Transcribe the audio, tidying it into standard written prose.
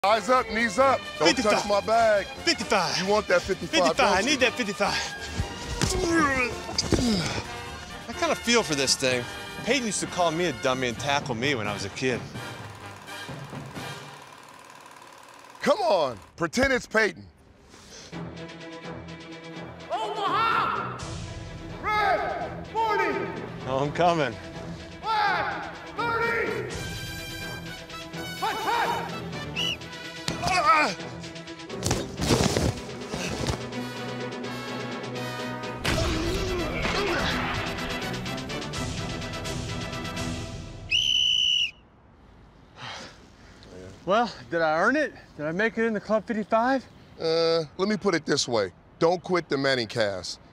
Eyes up, knees up. Don't 55. touch my bag. 55. You want that 55, 55, don't I you? need that 55. I kind of feel for this thing. Peyton used to call me a dummy and tackle me when I was a kid. Come on, pretend it's Peyton. Omaha! Red, 40! Oh, I'm coming. Black, 30! Hut, hut! Ah! Well, did I earn it? Did I make it in the Club 55? Let me put it this way. Don't quit the Manning cast.